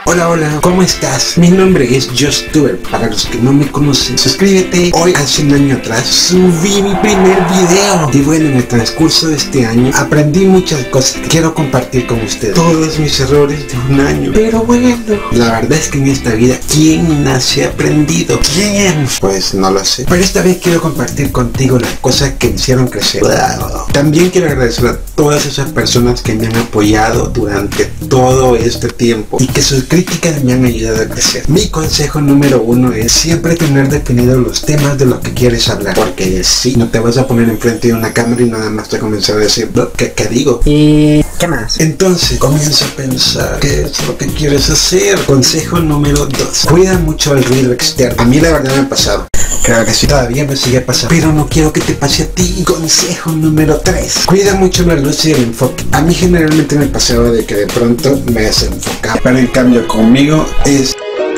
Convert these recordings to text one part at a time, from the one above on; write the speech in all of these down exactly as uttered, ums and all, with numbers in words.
Hola, hola, ¿cómo estás? Mi nombre es JustTuber. Para los que no me conocen, suscríbete. Hoy, hace un año atrás, subí mi primer video. Y bueno, en el transcurso de este año, aprendí muchas cosas que quiero compartir con ustedes. Todos mis errores de un año. Pero bueno, la verdad es que en esta vida, ¿quién nace aprendido? ¿Quién? Pues no lo sé. Pero esta vez quiero compartir contigo las cosas que me hicieron crecer. También quiero agradecer a todas esas personas que me han apoyado durante todo este tiempo y que sus críticas me han ayudado a crecer. Mi consejo número uno es siempre tener definidos los temas de los que quieres hablar, porque si no te vas a poner enfrente de una cámara y nada más te comenzar a decir ¿qué, qué digo? ¿Y qué más? Entonces comienza a pensar qué es lo que quieres hacer. Consejo número dos, cuida mucho el ruido externo. A mí la verdad me ha pasado. Creo que sí, todavía me sigue pasando, pero no quiero que te pase a ti. Consejo número tres, cuida mucho la luz y el enfoque. A mí generalmente me pasaba de que de pronto me desenfocaba, pero en cambio conmigo es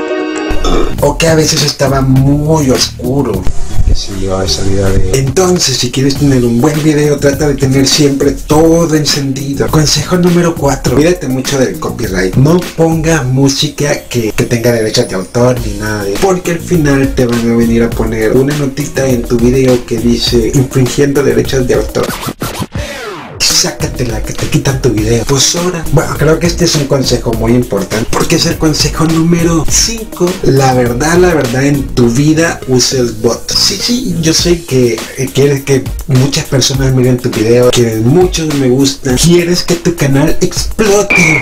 o que a veces estaba muy oscuro, que si yo esa vida de... Entonces, si quieres tener un buen video, trata de tener siempre todo encendido. Consejo número cuatro, cuídate mucho del copyright. No pongas música que, que tenga derechos de autor ni nada de eso, porque al final te van a venir a poner una notita en tu video que dice infringiendo derechos de autor. Sácatela, que te quitan tu video. Pues ahora, bueno, creo que este es un consejo muy importante, porque es el consejo número cinco. La verdad, la verdad, en tu vida uses bots. Sí, sí, yo sé que eh, quieres que muchas personas miren tu video, quieres muchos me gustan, quieres que tu canal explote.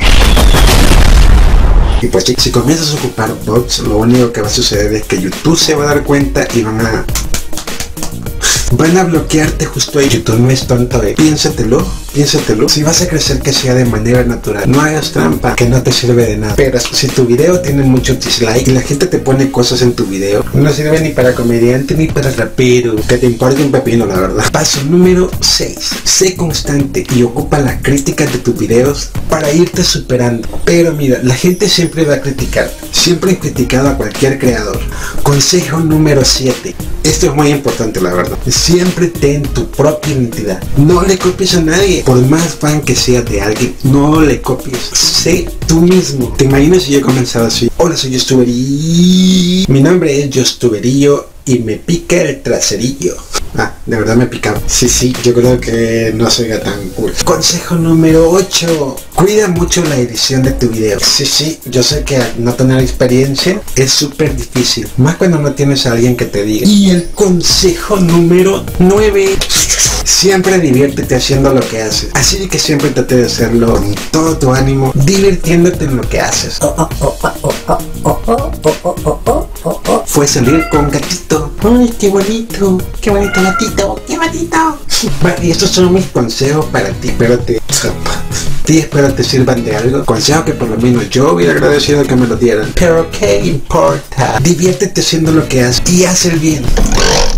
Y pues si, si comienzas a ocupar bots, lo único que va a suceder es que YouTube se va a dar cuenta y van a Van a bloquearte justo ahí. YouTube no es tonto, eh. Piénsatelo, piénsatelo. Si vas a crecer, que sea de manera natural. No hagas trampa, que no te sirve de nada. Pero si tu video tiene mucho dislike y la gente te pone cosas en tu video, no sirve ni para comediante ni para rapero. Que te importe un pepino, la verdad. Paso número seis. Sé constante y ocupa las críticas de tus videos para irte superando. Pero mira, la gente siempre va a criticar. Siempre he criticado a cualquier creador. Consejo número siete. Esto es muy importante, la verdad. Siempre ten tu propia identidad. No le copies a nadie. Por más fan que seas de alguien, no le copies. Sé tú mismo. ¿Te imaginas si yo comenzaba así? Hola, soy JustTuberillo. Mi nombre es JustTuberillo y me pica el traserillo. Ah, de verdad me picaba. Sí, sí, yo creo que no soy tan cool. Consejo número ocho. Cuida mucho la edición de tu video. Sí, sí, yo sé que no tener experiencia es súper difícil, más cuando no tienes a alguien que te diga. Y el consejo número nueve. Siempre diviértete haciendo lo que haces. Así que siempre trate de hacerlo con todo tu ánimo, divirtiéndote en lo que haces. Fue salir con gatito. Ay, qué bonito, qué bonito gatito, qué bonito. Bueno, y estos son mis consejos para ti. Espero te, ti espero te sirvan de algo. Consejo que por lo menos yo hubiera agradecido que me lo dieran. Pero qué importa. Diviértete haciendo lo que haces y haz el bien.